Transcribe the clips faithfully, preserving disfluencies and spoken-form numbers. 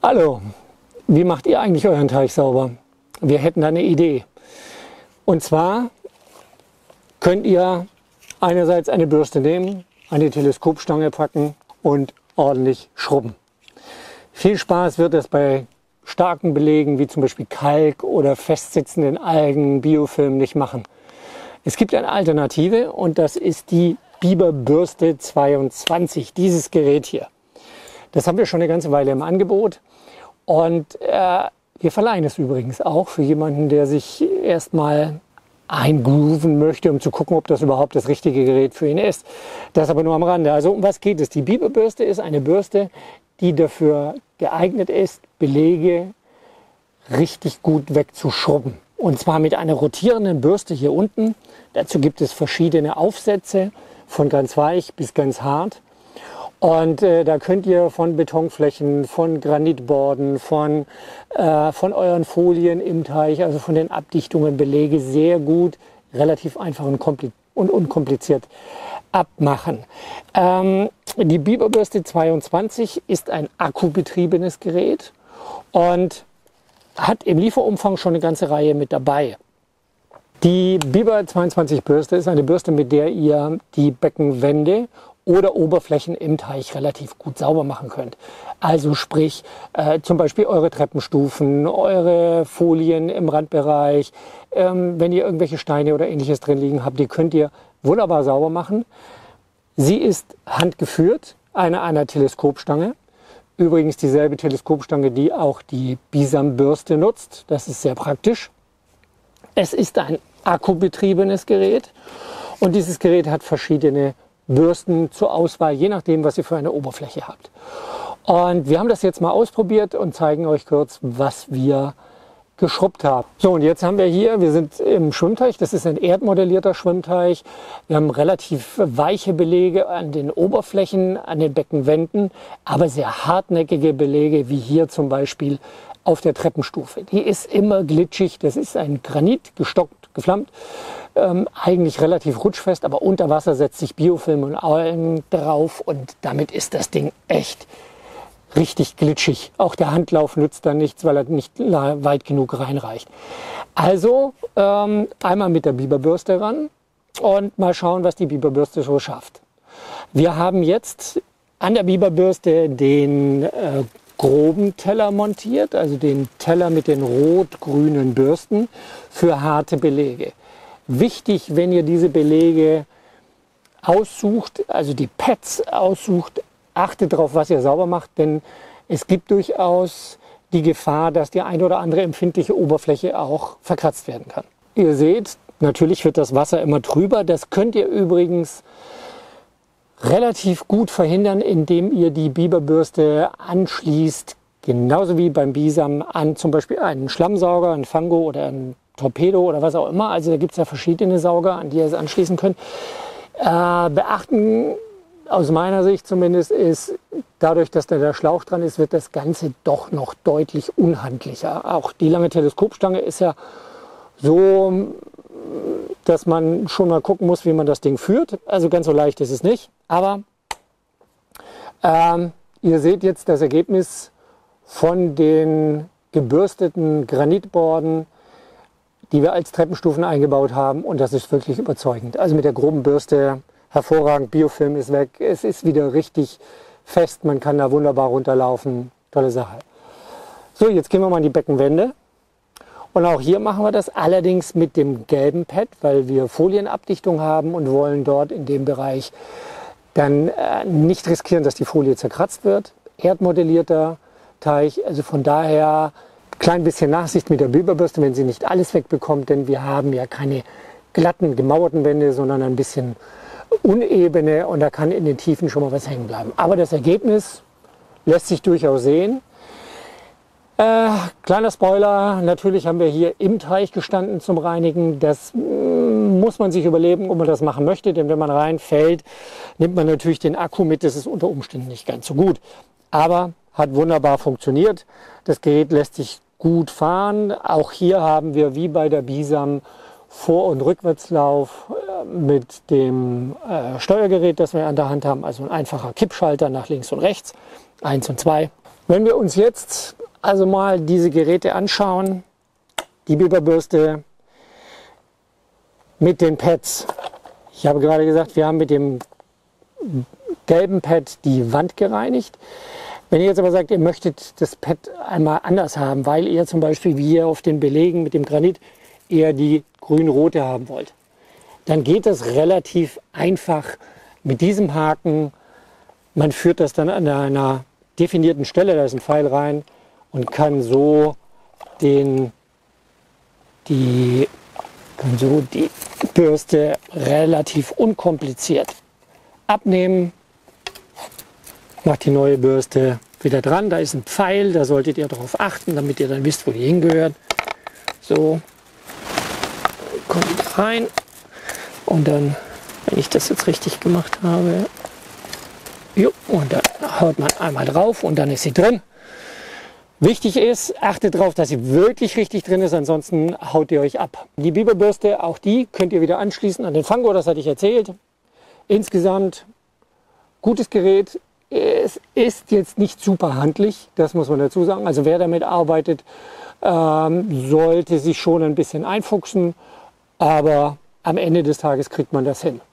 Hallo, wie macht ihr eigentlich euren Teich sauber? Wir hätten da eine Idee. Und zwar könnt ihr einerseits eine Bürste nehmen, eine Teleskopstange packen und ordentlich schrubben. Viel Spaß wird es bei starken Belegen wie zum Beispiel Kalk oder festsitzenden Algen, Biofilm nicht machen. Es gibt eine Alternative und das ist die Biber-Bürste zweiundzwanzig, dieses Gerät hier. Das haben wir schon eine ganze Weile im Angebot und äh, wir verleihen es übrigens auch für jemanden, der sich erstmal eingrooven möchte, um zu gucken, ob das überhaupt das richtige Gerät für ihn ist. Das aber nur am Rande. Also um was geht es? Die Biber-Bürste ist eine Bürste, die dafür geeignet ist, Belege richtig gut wegzuschrubben. Und zwar mit einer rotierenden Bürste hier unten. Dazu gibt es verschiedene Aufsätze, von ganz weich bis ganz hart. Und äh, da könnt ihr von Betonflächen, von Granitborden, von, äh, von euren Folien im Teich, also von den Abdichtungen, Belege sehr gut, relativ einfach und, und unkompliziert abmachen. Ähm, die Biber-Bürste zweiundzwanzig ist ein akkubetriebenes Gerät und hat im Lieferumfang schon eine ganze Reihe mit dabei. Die Biber zweiundzwanzig Bürste ist eine Bürste, mit der ihr die Beckenwände oder Oberflächen im Teich relativ gut sauber machen könnt. Also sprich äh, zum Beispiel eure Treppenstufen, eure Folien im Randbereich, ähm, wenn ihr irgendwelche Steine oder ähnliches drin liegen habt, die könnt ihr wunderbar sauber machen. Sie ist handgeführt, eine einer Teleskopstange. Übrigens dieselbe Teleskopstange, die auch die Bisam-Bürste nutzt. Das ist sehr praktisch. Es ist ein akkubetriebenes Gerät und dieses Gerät hat verschiedene Bürsten zur Auswahl, je nachdem, was ihr für eine Oberfläche habt. Und wir haben das jetzt mal ausprobiert und zeigen euch kurz, was wir geschrubbt haben. So, und jetzt haben wir hier, wir sind im Schwimmteich, das ist ein erdmodellierter Schwimmteich. Wir haben relativ weiche Belege an den Oberflächen, an den Beckenwänden, aber sehr hartnäckige Belege, wie hier zum Beispiel auf der Treppenstufe. Die ist immer glitschig, das ist ein Granit, gestockt, geflammt, ähm, eigentlich relativ rutschfest, aber unter Wasser setzt sich Biofilm und Algen drauf und damit ist das Ding echt richtig glitschig. Auch der Handlauf nützt dann nichts, weil er nicht weit genug reinreicht. Also ähm, einmal mit der Biber-Bürste ran und mal schauen, was die Biber-Bürste so schafft. Wir haben jetzt an der Biber-Bürste den äh, groben Teller montiert, also den Teller mit den rot-grünen Bürsten für harte Belege. Wichtig, wenn ihr diese Belege aussucht, also die Pads aussucht, achtet darauf, was ihr sauber macht, denn es gibt durchaus die Gefahr, dass die eine oder andere empfindliche Oberfläche auch verkratzt werden kann. Ihr seht, natürlich wird das Wasser immer trüber. Das könnt ihr übrigens relativ gut verhindern, indem ihr die Biber-Bürste anschließt, genauso wie beim Bisam, an zum Beispiel einen Schlammsauger, einen Fango oder einen Torpedo oder was auch immer. Also da gibt es ja verschiedene Sauger, an die ihr es anschließen könnt. Äh, beachten, aus meiner Sicht zumindest, ist, dadurch, dass da der Schlauch dran ist, wird das Ganze doch noch deutlich unhandlicher. Auch die lange Teleskopstange ist ja so, dass man schon mal gucken muss, wie man das Ding führt. Also ganz so leicht ist es nicht. Aber ähm, ihr seht jetzt das Ergebnis von den gebürsteten Granitborden, die wir als Treppenstufen eingebaut haben. Und das ist wirklich überzeugend. Also mit der groben Bürste hervorragend, Biofilm ist weg. Es ist wieder richtig fest. Man kann da wunderbar runterlaufen. Tolle Sache. So, jetzt gehen wir mal an die Beckenwände. Und auch hier machen wir das allerdings mit dem gelben Pad, weil wir Folienabdichtung haben und wollen dort in dem Bereich dann äh, nicht riskieren, dass die Folie zerkratzt wird. Erdmodellierter Teich, also von daher ein klein bisschen Nachsicht mit der Biber-Bürste, wenn sie nicht alles wegbekommt, denn wir haben ja keine glatten, gemauerten Wände, sondern ein bisschen unebene und da kann in den Tiefen schon mal was hängen bleiben. Aber das Ergebnis lässt sich durchaus sehen. Äh, kleiner Spoiler, natürlich haben wir hier im Teich gestanden zum Reinigen. Das mm, muss man sich überlegen, ob man das machen möchte, denn wenn man reinfällt, nimmt man natürlich den Akku mit. Das ist unter Umständen nicht ganz so gut, aber hat wunderbar funktioniert. Das Gerät lässt sich gut fahren. Auch hier haben wir wie bei der Bisam Vor- und Rückwärtslauf mit dem äh, Steuergerät, das wir an der Hand haben, also ein einfacher Kippschalter nach links und rechts, eins und zwei. Wenn wir uns jetzt also mal diese Geräte anschauen, die Biberbürste mit den Pads. Ich habe gerade gesagt, wir haben mit dem gelben Pad die Wand gereinigt. Wenn ihr jetzt aber sagt, ihr möchtet das Pad einmal anders haben, weil ihr zum Beispiel wie hier auf den Belegen mit dem Granit eher die grün-rote haben wollt, dann geht das relativ einfach mit diesem Haken. Man führt das dann an einer definierten Stelle, da ist ein Pfeil rein und kann so den, die, kann so die Bürste relativ unkompliziert abnehmen. Macht die neue Bürste wieder dran. Da ist ein Pfeil, da solltet ihr darauf achten, damit ihr dann wisst, wo die hingehört. So, kommt die rein und dann, wenn ich das jetzt richtig gemacht habe, jo, und dann haut man einmal drauf und dann ist sie drin. Wichtig ist, achtet darauf, dass sie wirklich richtig drin ist, ansonsten haut ihr euch ab. Die Biberbürste, auch die könnt ihr wieder anschließen an den Fango, das hatte ich erzählt. Insgesamt gutes Gerät. Es ist jetzt nicht super handlich, das muss man dazu sagen. Also wer damit arbeitet, ähm, sollte sich schon ein bisschen einfuchsen, aber am Ende des Tages kriegt man das hin.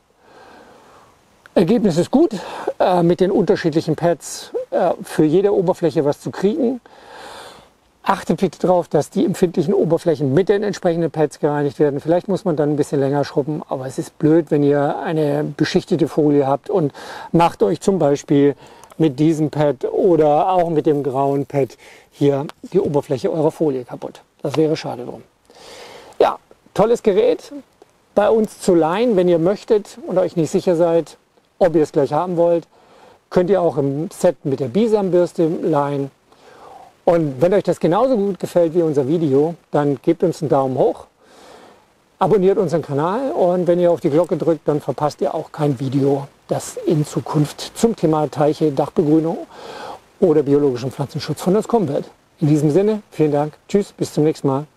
Ergebnis ist gut, äh, mit den unterschiedlichen Pads äh, für jede Oberfläche was zu kriegen. Achtet bitte darauf, dass die empfindlichen Oberflächen mit den entsprechenden Pads gereinigt werden. Vielleicht muss man dann ein bisschen länger schrubben, aber es ist blöd, wenn ihr eine beschichtete Folie habt und macht euch zum Beispiel mit diesem Pad oder auch mit dem grauen Pad hier die Oberfläche eurer Folie kaputt. Das wäre schade drum. Ja, tolles Gerät. Bei uns zu leihen, wenn ihr möchtet und euch nicht sicher seid, ob ihr es gleich haben wollt, könnt ihr auch im Set mit der Bisam-Bürste leihen. Und wenn euch das genauso gut gefällt wie unser Video, dann gebt uns einen Daumen hoch, abonniert unseren Kanal und wenn ihr auf die Glocke drückt, dann verpasst ihr auch kein Video, das in Zukunft zum Thema Teiche, Dachbegrünung oder biologischen Pflanzenschutz von uns kommen wird. In diesem Sinne, vielen Dank, tschüss, bis zum nächsten Mal.